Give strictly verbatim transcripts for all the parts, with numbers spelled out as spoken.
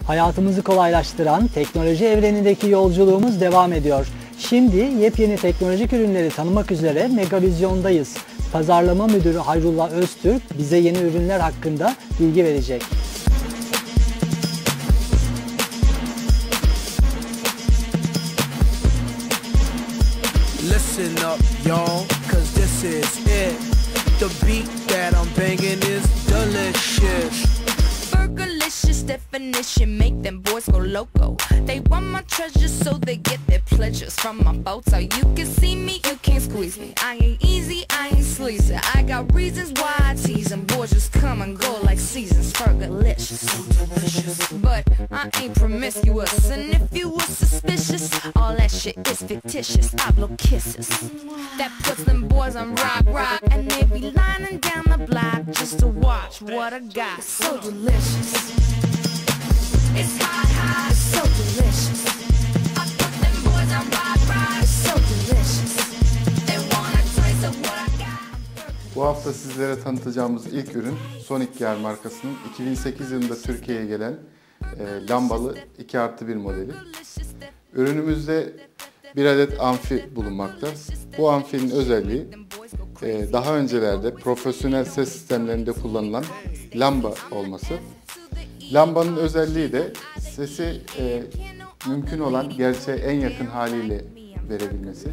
Hayatımızı kolaylaştıran teknoloji evrenindeki yolculuğumuz devam ediyor. Şimdi yepyeni teknolojik ürünleri tanımak üzere Megavizyon'dayız. Pazarlama Müdürü Hayrullah Öztürk bize yeni ürünler hakkında bilgi verecek. Listen up, y'all, cause this is it. The beat that I'm banging is delicious. Burgerlicious definition, make them boys go loco. They want my treasures so they get their pleasures from my photo. You can see me, you can't squeeze me. I ain't easy, I ain't sleazy. I got reasons why I tease them. Boys just come and go like seasons. Burgerlicious, so delicious. But I ain't promiscuous, and if you were suspicious, all that shit is fictitious. I blow kisses that puts them boys on rock, rock, and they be lining down the block just to watch what I got. So delicious. It's hot, hot, it's so delicious. I put them boys on rock, rock, it's so delicious. They want a taste of what I got. Bu hafta sizlere tanıtacağımız ilk ürün Sonic Gear markasının iki bin sekiz yılında Türkiye'ye gelen e, lambalı iki artı bir modeli. Ürünümüzde bir adet amfi bulunmakta. Bu amfinin özelliği e, daha öncelerde profesyonel ses sistemlerinde kullanılan lamba olması. Lambanın özelliği de sesi e, mümkün olan gerçeğe en yakın haliyle verebilmesi.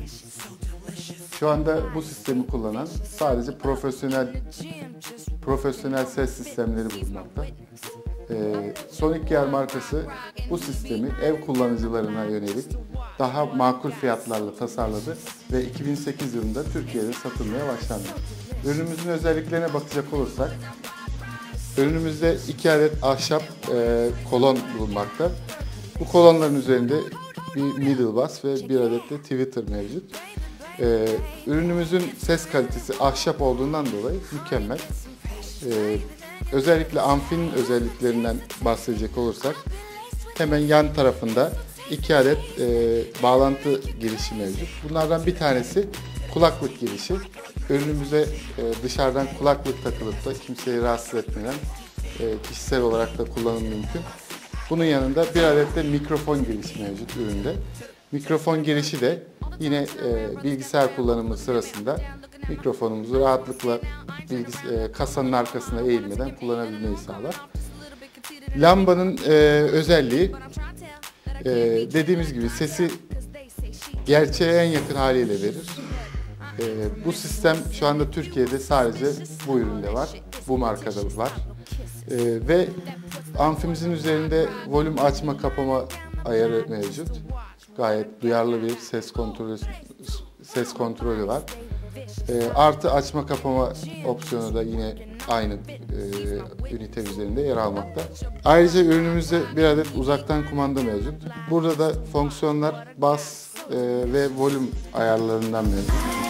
Şu anda bu sistemi kullanan sadece profesyonel profesyonel ses sistemleri bulunmakta. E, Sonic Gear markası bu sistemi ev kullanıcılarına yönelik daha makul fiyatlarla tasarladı ve iki bin sekiz yılında Türkiye'de satılmaya başlandı. Ürünümüzün özelliklerine bakacak olursak, ürünümüzde iki adet ahşap e, kolon bulunmakta. Bu kolonların üzerinde bir middle bass ve bir adet de tweeter mevcut. E, ürünümüzün ses kalitesi ahşap olduğundan dolayı mükemmel. E, özellikle amfinin özelliklerinden bahsedecek olursak, hemen yan tarafında iki adet e, bağlantı girişi mevcut. Bunlardan bir tanesi kulaklık girişi. Ürünümüze e, dışarıdan kulaklık takılıp da kimseyi rahatsız etmeden e, kişisel olarak da kullanım mümkün. Bunun yanında bir adet de mikrofon girişi mevcut üründe. Mikrofon girişi de yine e, bilgisayar kullanımı sırasında mikrofonumuzu rahatlıkla bilgis e, kasanın arkasına eğilmeden kullanabilmeyi sağlar. Lambanın e, özelliği e, dediğimiz gibi sesi gerçeğe en yakın haliyle verir. E, bu sistem şu anda Türkiye'de sadece bu üründe var, bu markada var. E, ve amfimizin üzerinde volüm açma kapama ayarı mevcut. Gayet duyarlı bir ses kontrolü ses kontrolü var. E, artı açma kapama opsiyonu da yine aynı e, ünite üzerinde yer almakta. Ayrıca ürünümüzde bir adet uzaktan kumanda mevcut. Burada da fonksiyonlar bas e, ve volüm ayarlarından mevcut.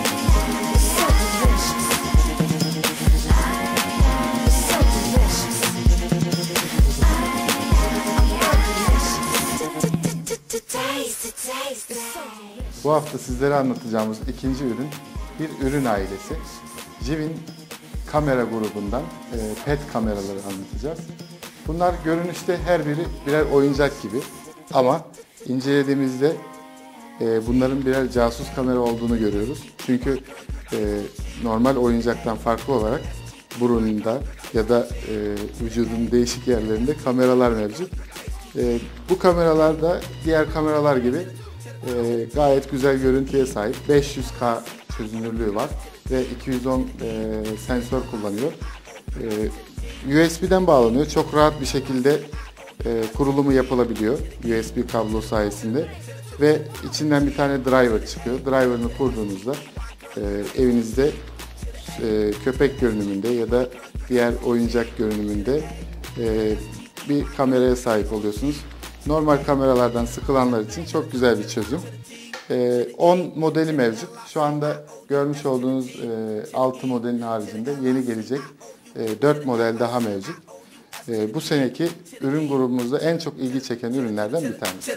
Bu hafta sizlere anlatacağımız ikinci ürün bir ürün ailesi. Jivin kamera grubundan e, pet kameraları anlatacağız. Bunlar görünüşte her biri birer oyuncak gibi ama incelediğimizde e, bunların birer casus kamera olduğunu görüyoruz. Çünkü e, normal oyuncaktan farklı olarak burununda ya da e, vücudun değişik yerlerinde kameralar mevcut. E, bu kameralar da diğer kameralar gibi e, gayet güzel görüntüye sahip. beş yüz K çözünürlüğü var ve iki yüz on e, sensör kullanıyor. E, U S B'den bağlanıyor. Çok rahat bir şekilde e, kurulumu yapılabiliyor U S B kablo sayesinde ve içinden bir tane driver çıkıyor. Driver'ını kurduğunuzda e, evinizde e, köpek görünümünde ya da diğer oyuncak görünümünde e, bir kameraya sahip oluyorsunuz. Normal kameralardan sıkılanlar için çok güzel bir çözüm. on modeli mevcut. Şu anda görmüş olduğunuz altı modelin haricinde yeni gelecek dört model daha mevcut. Bu seneki ürün grubumuzda en çok ilgi çeken ürünlerden bir tanesi.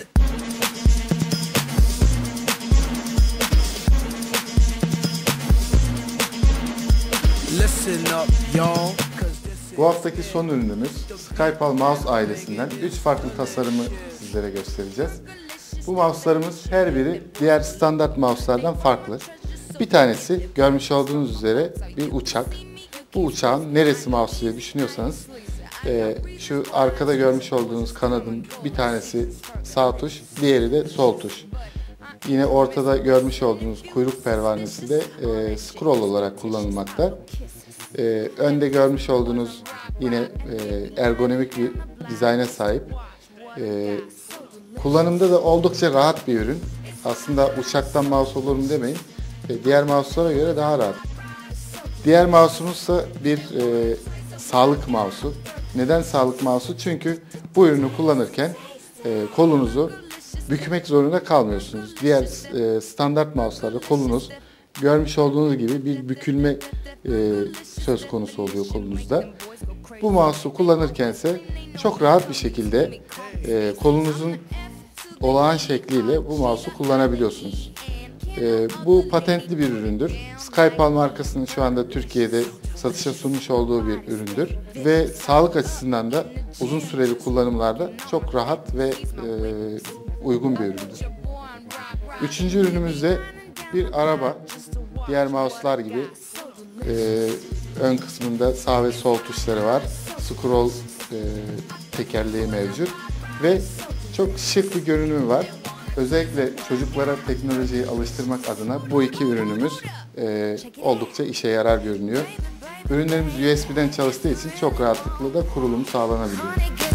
Bu haftaki son ürünümüz Skypal Mouse ailesinden üç farklı tasarımı sizlere göstereceğiz. Bu mouse'larımız her biri diğer standart mouse'lardan farklı. Bir tanesi görmüş olduğunuz üzere bir uçak. Bu uçağın neresi mouse diye düşünüyorsanız e, şu arkada görmüş olduğunuz kanadın bir tanesi sağ tuş, diğeri de sol tuş. Yine ortada görmüş olduğunuz kuyruk pervanesi de e, scroll olarak kullanılmakta. E, önde görmüş olduğunuz yine e, ergonomik bir dizayna sahip. E, kullanımda da oldukça rahat bir ürün. Aslında uçaktan mouse olur mu demeyin. E, diğer mouse'lara göre daha rahat. Diğer mouse'umuz ise bir e, sağlık mouse'u. Neden sağlık mouse'u? Çünkü bu ürünü kullanırken e, kolunuzu bükmek zorunda kalmıyorsunuz. Diğer e, standart mouse'larda kolunuz görmüş olduğunuz gibi bir bükülme e, söz konusu oluyor kolunuzda. Bu mouse'u kullanırken ise çok rahat bir şekilde e, kolunuzun olağan şekliyle bu mouse'u kullanabiliyorsunuz. E, bu patentli bir üründür. Skypal markasının şu anda Türkiye'de satışa sunmuş olduğu bir üründür ve sağlık açısından da uzun süreli kullanımlarda çok rahat ve e, uygun bir üründür. Üçüncü ürünümüzde bir araba. Diğer mouse'lar gibi e, ön kısmında sağ ve sol tuşları var. Scroll e, tekerleği mevcut ve çok şık bir görünümü var. Özellikle çocuklara teknolojiyi alıştırmak adına bu iki ürünümüz e, oldukça işe yarar görünüyor. Ürünlerimiz U S B'den çalıştığı için çok rahatlıkla da kurulumu sağlanabiliyor.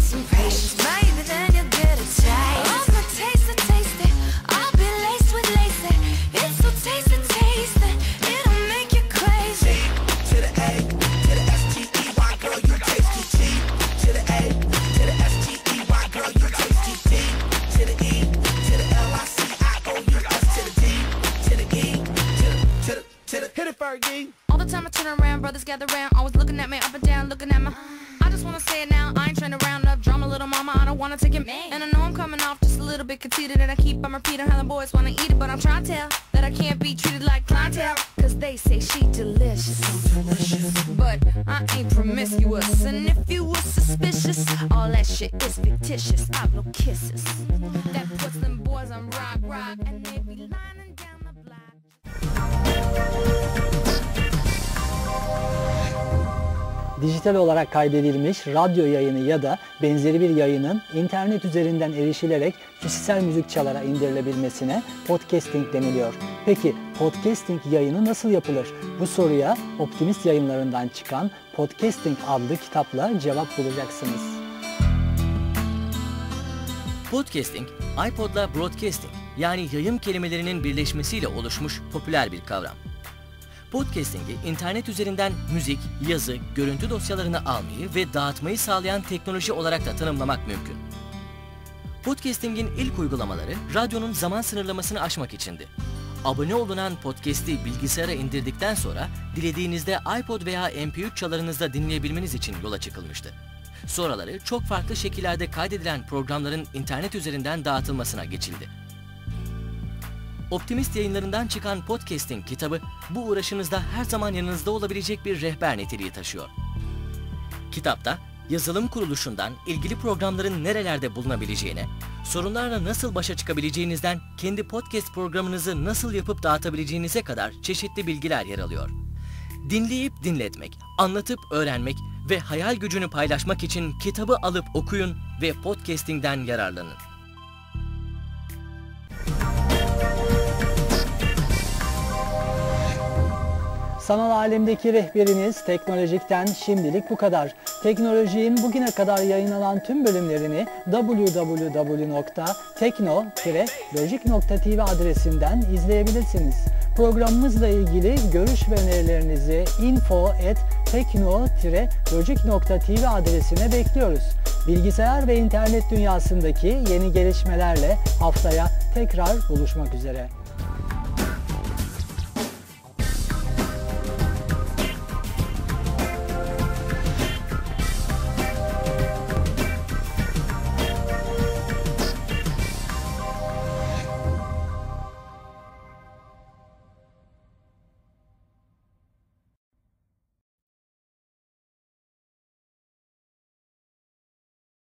All the time I turn around, brothers gather round, always looking at me up and down, looking at me. I just wanna say it now, I ain't trying to round up drama, little mama, I don't wanna take it. And I know I'm coming off just a little bit conceited, and I keep on repeating how the boys wanna eat it, but I'm trying to tell that I can't be treated like clientele, cause they say she delicious, but I ain't promiscuous, and if you were suspicious, all that shit is fictitious. I blow kisses that puts them boys on rock, rock, and they be lining down the block. Dijital olarak kaydedilmiş radyo yayını ya da benzeri bir yayının internet üzerinden erişilerek kişisel müzik çalara indirilebilmesine podcasting deniliyor. Peki podcasting yayını nasıl yapılır? Bu soruya Optimist Yayınlarından çıkan Podcasting adlı kitapla cevap bulacaksınız. Podcasting, iPod'la broadcasting yani yayın kelimelerinin birleşmesiyle oluşmuş popüler bir kavram. Podcasting'i internet üzerinden müzik, yazı, görüntü dosyalarını almayı ve dağıtmayı sağlayan teknoloji olarak da tanımlamak mümkün. Podcasting'in ilk uygulamaları radyonun zaman sınırlamasını aşmak içindi. Abone olunan podcast'i bilgisayara indirdikten sonra dilediğinizde iPod veya M P üç çalarınızda dinleyebilmeniz için yola çıkılmıştı. Sonraları çok farklı şekillerde kaydedilen programların internet üzerinden dağıtılmasına geçildi. Optimist Yayınlarından çıkan Podcasting kitabı bu uğraşınızda her zaman yanınızda olabilecek bir rehber niteliği taşıyor. Kitapta yazılım kuruluşundan ilgili programların nerelerde bulunabileceğine, sorunlarla nasıl başa çıkabileceğinizden kendi podcast programınızı nasıl yapıp dağıtabileceğinize kadar çeşitli bilgiler yer alıyor. Dinleyip dinletmek, anlatıp öğrenmek ve hayal gücünü paylaşmak için kitabı alıp okuyun ve podcasting'den yararlanın. Sanal alemdeki rehberiniz Teknolojik'ten şimdilik bu kadar. Teknolojinin bugüne kadar yayınlanan tüm bölümlerini w w w nokta tekno lojik nokta t v adresinden izleyebilirsiniz. Programımızla ilgili görüş ve önerilerinizi info at tekno lojik nokta t v adresine bekliyoruz. Bilgisayar ve internet dünyasındaki yeni gelişmelerle haftaya tekrar buluşmak üzere.